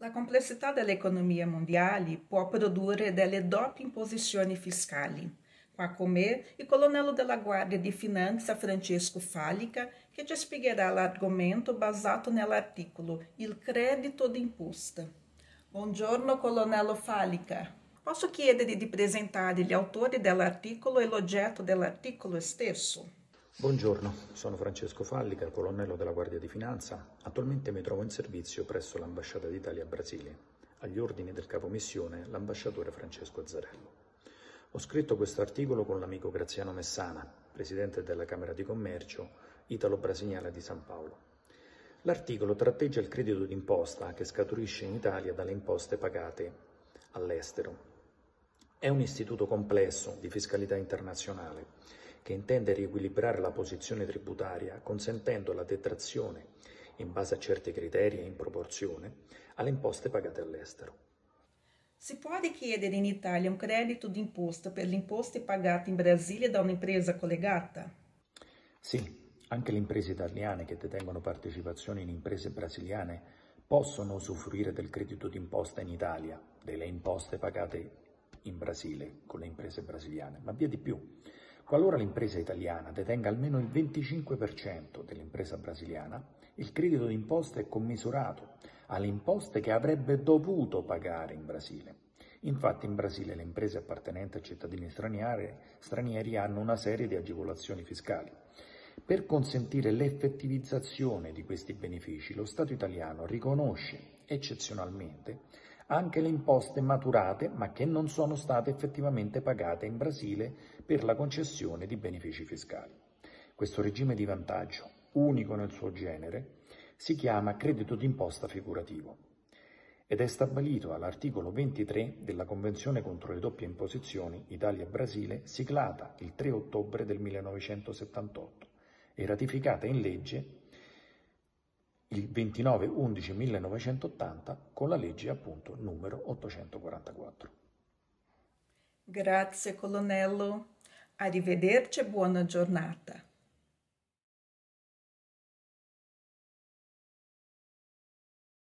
La complessità dell'economia mondiale può produrre delle doppie imposizioni fiscali. Qua con me il colonnello della Guardia di Finanza Francesco Fallica, che ci spiegherà l'argomento basato nell'articolo Il credito d'imposta. Buongiorno colonnello Fallica. Posso chiedergli di presentare gli autori dell'articolo e l'oggetto dell'articolo stesso? Buongiorno, sono Francesco Fallica, colonnello della Guardia di Finanza. Attualmente mi trovo in servizio presso l'Ambasciata d'Italia a Brasile, agli ordini del capomissione, l'ambasciatore Francesco Azzarello. Ho scritto questo articolo con l'amico Graziano Messana, presidente della Camera di Commercio italo-brasiliana di San Paolo. L'articolo tratteggia il credito d'imposta che scaturisce in Italia dalle imposte pagate all'estero. È un istituto complesso di fiscalità internazionale che intende riequilibrare la posizione tributaria consentendo la detrazione, in base a certi criteri e in proporzione, alle imposte pagate all'estero. Si può richiedere in Italia un credito d'imposta per le imposte pagate in Brasile da un'impresa collegata? Sì, anche le imprese italiane che detengono partecipazioni in imprese brasiliane possono usufruire del credito d'imposta in Italia, delle imposte pagate in Brasile con le imprese brasiliane, ma via di più. Qualora l'impresa italiana detenga almeno il 25% dell'impresa brasiliana, il credito d'imposta è commisurato alle imposte che avrebbe dovuto pagare in Brasile. Infatti in Brasile le imprese appartenenti a cittadini stranieri hanno una serie di agevolazioni fiscali. Per consentire l'effettivizzazione di questi benefici, lo Stato italiano riconosce eccezionalmente anche le imposte maturate ma che non sono state effettivamente pagate in Brasile per la concessione di benefici fiscali. Questo regime di vantaggio, unico nel suo genere, si chiama credito d'imposta figurativo ed è stabilito all'articolo 23 della Convenzione contro le doppie imposizioni Italia-Brasile, siglata il 3 ottobre del 1978 e ratificata in legge il 29/11/1980 con la legge appunto numero 844. Grazie colonnello, arrivederci e buona giornata.